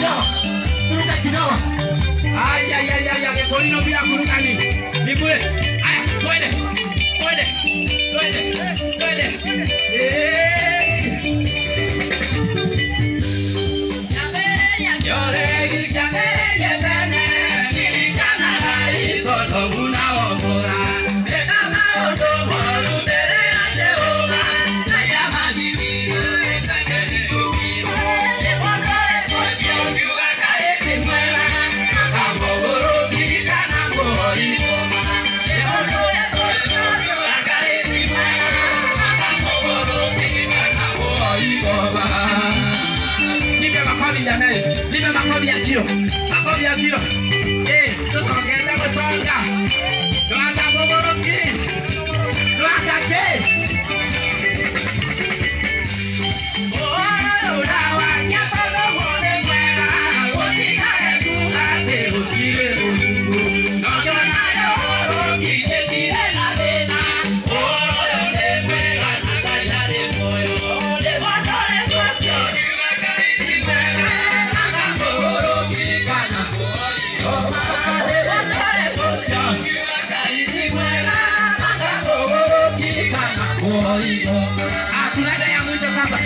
kidogo. Kuruka kidogo. Aya, Torino bila kuruka ni. Ni bure. Aya, twende. Makofi ya kilo. Tusongeza kusonga. Tuanga boboroki. Tuanga ke. Tunaenda ya mwisho sasa.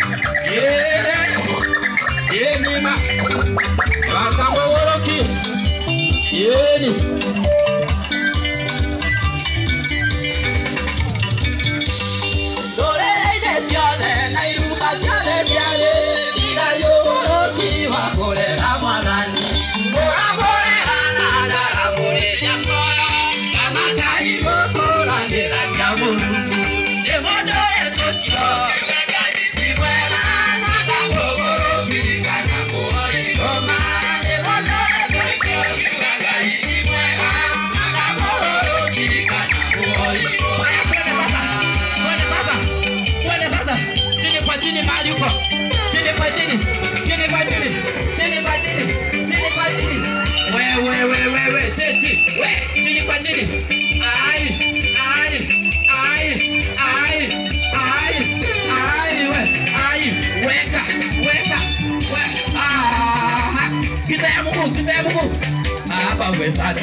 Mima. Akamboroki. Yeni. Sore desione na iruka siale siale. Ila yoroki wa kore la mwanani. Ora kore ana dara kore ya koyo. Kama kai boko la ndela siamuru. Apa wesali.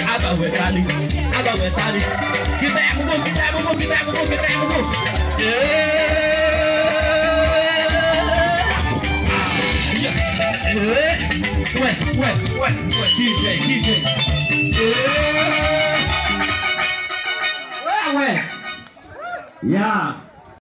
Kita yang buku. DJ. Yeah.